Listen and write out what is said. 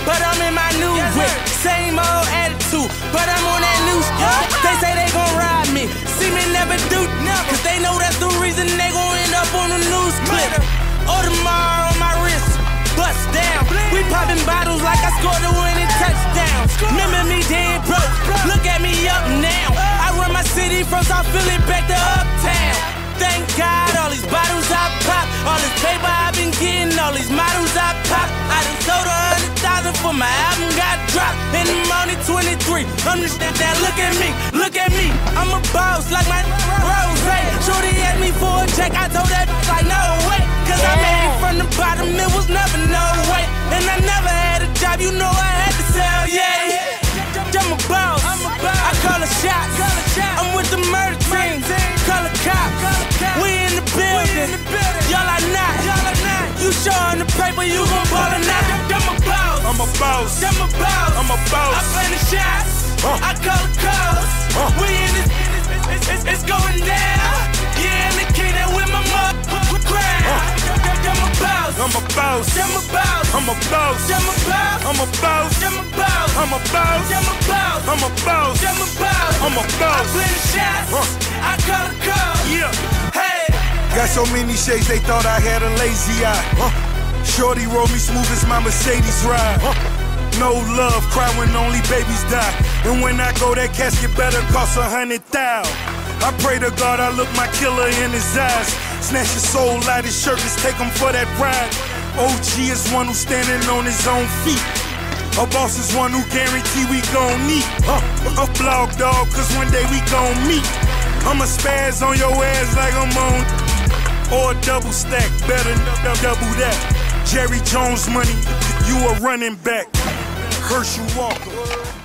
but I'm in my new whip. Same old attitude, but I'm on that new shit. They say they gon' ride me, see me never do, cause they know that's the reason they gon' end up on the news clip. Audemars on my wrist, bust down. We popping bottles like I scored a winning touchdown. Remember me dead broke, look at me up now. I run my city from South Philly back to Uptown. Thank God, all these bottles I pop, all this paper I've been getting, all these models I pop. I done sold 100,000 for my album got dropped. And I'm only 23. Understand that? Look at me. I'm a boss like my Rose. Shorty asked me for a check, I told that like no way. Cause I made it from the bottom, it was never no way. And I never had a job, you know I had to sell, yeah. I'm a boss, I call a shots. I'm with the murder team, call a cop. We in the building, y'all are not. You showing the paper, you gon' ball or not. I'm a boss, I play the shots, I call the calls. We in this, it's going down. Yeah, and the kid that with my motherfucking crowd. I play the shots, I call the calls. Yeah. Hey. Got so many shades, they thought I had a lazy eye. Shorty roll me smooth as my Mercedes ride. No love, cry when only babies die. And when I go, that casket better cost 100,000. I pray to God I look my killer in his eyes. Snatch his soul out his shirt, let's take him for that ride. OG is one who's standing on his own feet. A boss is one who guarantee we gon' meet. A blog dog, cause one day we gon' meet. I'ma spaz on your ass like I'm on. Or a double stack, better double that. Jerry Jones money, you a running back. Herschel Walker.